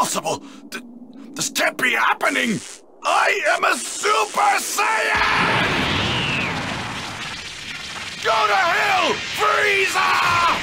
impossible! This can't be happening! I am a Super Saiyan! Go to hell, Frieza!